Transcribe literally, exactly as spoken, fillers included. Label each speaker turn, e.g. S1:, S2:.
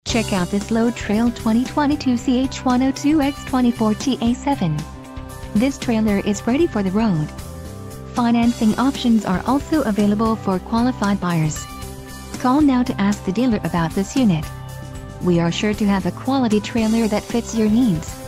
S1: Check out this load trail twenty twenty-two C H one oh two X twenty-four T A seven. This trailer is ready for the road. Financing options are also available for qualified buyers. Call now to ask the dealer about this unit. We are sure to have a quality trailer that fits your needs.